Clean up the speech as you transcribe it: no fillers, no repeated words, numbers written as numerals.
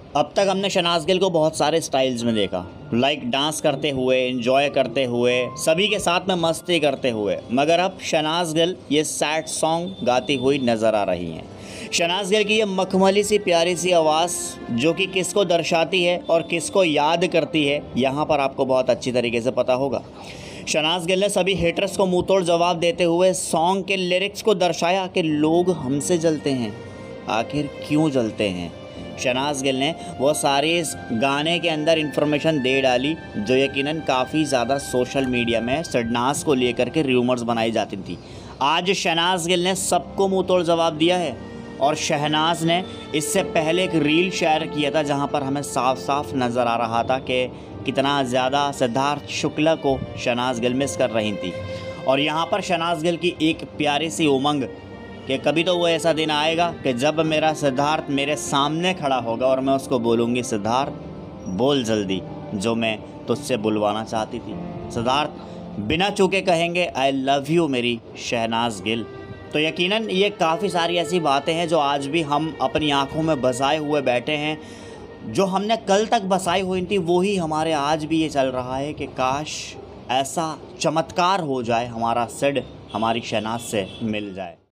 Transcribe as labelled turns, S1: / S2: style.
S1: अब तक हमने शहनाज गिल को बहुत सारे स्टाइल्स में देखा, लाइक डांस करते हुए, एंजॉय करते हुए, सभी के साथ में मस्ती करते हुए, मगर अब शहनाज गिल ये सैड सॉन्ग गाती हुई नज़र आ रही हैं। शहनाज गिल की ये मखमली सी प्यारी सी आवाज़ जो कि किसको दर्शाती है और किसको याद करती है, यहाँ पर आपको बहुत अच्छी तरीके से पता होगा। शहनाज गिल ने सभी हेटर्स को मुंह तोड़ जवाब देते हुए सॉन्ग के लिरिक्स को दर्शाया कि लोग हमसे जलते हैं, आखिर क्यों जलते हैं। शहनाज गिल ने वो सारी इस गाने के अंदर इन्फॉर्मेशन दे डाली जो यकीनन काफ़ी ज़्यादा सोशल मीडिया में शहनाज को लेकर के र्यूमर्स बनाई जाती थी। आज शहनाज गिल ने सबको मुंह तोड़ जवाब दिया है और शहनाज ने इससे पहले एक रील शेयर किया था जहां पर हमें साफ साफ नज़र आ रहा था कि कितना ज़्यादा सिद्धार्थ शुक्ला को शहनाज गिल मिस कर रही थी। और यहाँ पर शहनाज गिल की एक प्यारी सी उमंग कि कभी तो वो ऐसा दिन आएगा कि जब मेरा सिद्धार्थ मेरे सामने खड़ा होगा और मैं उसको बोलूँगी, सिद्धार्थ बोल जल्दी जो मैं तुझसे बुलवाना चाहती थी। सिद्धार्थ बिना चूके कहेंगे आई लव यू मेरी शहनाज गिल। तो यकीनन ये काफ़ी सारी ऐसी बातें हैं जो आज भी हम अपनी आँखों में बसाए हुए बैठे हैं। जो हमने कल तक बसाई हुई थी वही हमारे आज भी ये चल रहा है कि काश ऐसा चमत्कार हो जाए, हमारा सिड हमारी शहनाज से मिल जाए।